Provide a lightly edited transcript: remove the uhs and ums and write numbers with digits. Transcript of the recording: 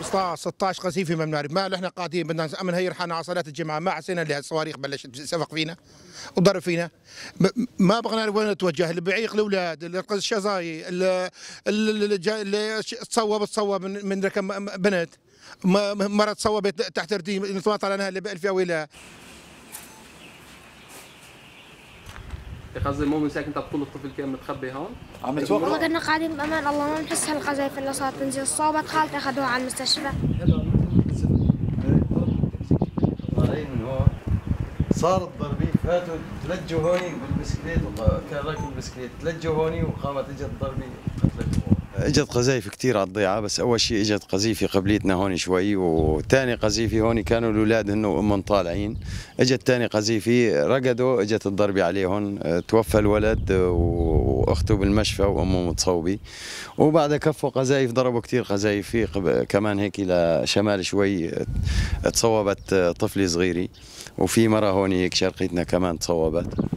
15 16 قذيفه ما بنعرف، ما احنا قاعدين بدنا نهير حالنا على صلاه الجمعه، ما حسينا اللي الصواريخ بلشت تسفق فينا وضرب فينا. ما بغينا نعرف وين نتوجه، اللي بيعيق الاولاد، الشظاي، اللي تصوب من ركب بنت، مرة تصوبت تحت رديم نتواطى على اللي بقى فيها ولا. قصدي مو من ساكن انت بتطول الطفل كان متخبي هون؟ عم يتوقع والله كنا قاعدين بامان الله ما بنحس هالقذايف اللي صارت تنزل، صوبت خالتي اخذوها على المستشفى. من هون صارت ضربين، فاتوا تلجوا هوني بالبسكليت وكان راكب البسكليت، تلجوا هوني وقامت اجت ضربي قتلتهم. اجت قذايف كثير على الضيعه، بس اول شيء اجت قذيفه قبليتنا هون شوي، وثاني قذيفه هون كانوا الاولاد هن وامهم طالعين، اجت ثاني قذيفه رقدوا، اجت الضربه عليهم، توفى الولد واخته بالمشفى وامه متصوبه، وبعدها كفوا قذايف، ضربوا كثير قذايف في كمان هيك لشمال شوي تصوبت طفله صغيره، وفي مره هون هيك شرقيتنا كمان تصوبت.